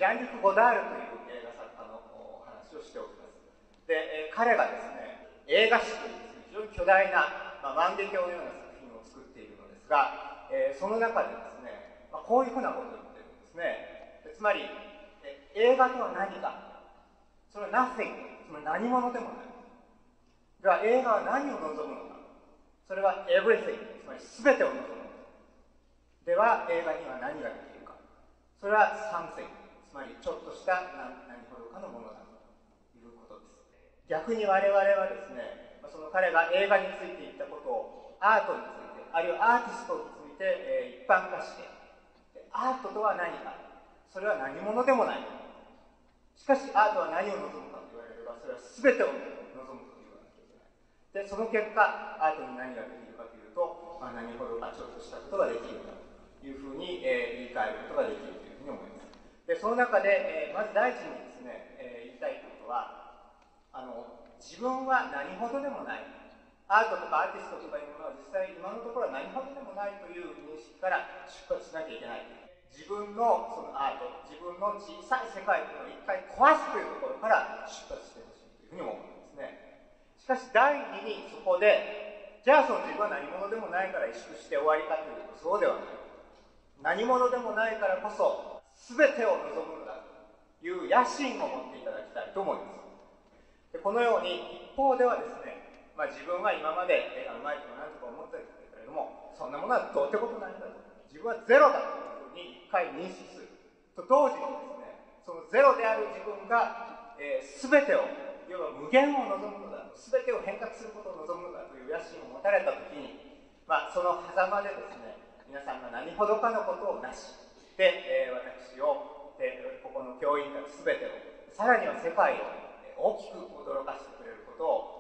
ジャンリュク・ゴダールという映画作家の話をしておきます。で、彼がですね、映画史というですね、非常に巨大な、万華鏡のような作品を作っているのですが、その中でですね、こういうふうなことを言ってるんですね。つまり、映画とは何か、それは nothing、つまり何者でもない。では、映画は何を望むのか、それは everything、つまり全てを望むのか。では、映画には何ができるか、それは something、つまりちょっとした何ほどかのものだということです。逆に我々はですね、その彼が映画について言ったことをアートについて、あるいはアーティストについて、一般化して、アートとは何か、それは何者でもない。しかしアートは何を望むかと言われれば、それは全てを望むと言わなきゃいけない。で、その結果、アートに何ができるかというと、何ほどかちょっとしたことができるんだというふうに、言い換えることができるというふうに思います。で、その中で、まず第一にですね、言いたいことは、自分は何ほどでもない。アートとかアーティストとかいうものは実際今のところは何ほどでもないという認識から出発しなきゃいけない。自分のそのアート、自分の小さい世界を一回壊すというところから出発してほしいというふうに思うんですね。しかし第二にそこで、じゃあその自分は何者でもないから萎縮して終わりかというとそうではない。何者でもないからこそ全てを望むのだという野心を持っていただきたいと思います。でこのように一方ではですね、自分は今まで絵がうまいとか何とか思ってたけれども、そんなものはどうってことないんだと。自分はゼロだというふうに一回認識する。と同時にですね、そのゼロである自分が、全てを、要は無限を望むのだ、全てを変革することを望むのだという野心を持たれたときに、その狭間でですね、皆さんが何ほどかのことをなし、で、私を、ここの教員たち全てを、さらには世界を大きく驚かしてくれることを